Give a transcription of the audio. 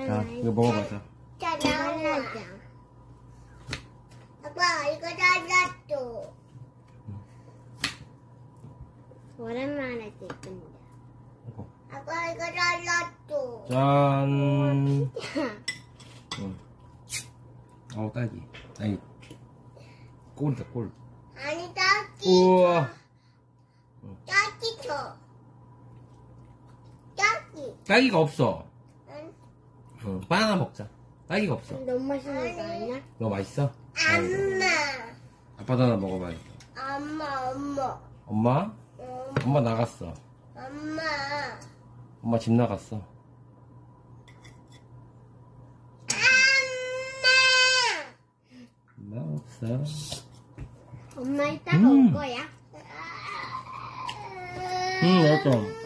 자, 이거 먹어보자. 자, 나와자. 아빠, 이거 잘랐어. 오랜만에 찍는다. 이거. 아빠, 이거 잘랐어. 짠. 응. 딸기. 아니, 꿀이다, 꿀. 아니, 딸기. 우와. 딸기 줘. 딸기. 딸기가 없어. 응? 응, 바나나 먹자. 딸기가 없어. 너무 맛있는 거 아니야? 너 맛있어? 엄마. 아빠도 하나 먹어봐야겠다. 엄마. 엄마? 엄마 나갔어. 엄마. 엄마 집 나갔어. 엄마 없어. 엄마 이따가 올 거야? 응, 맞아.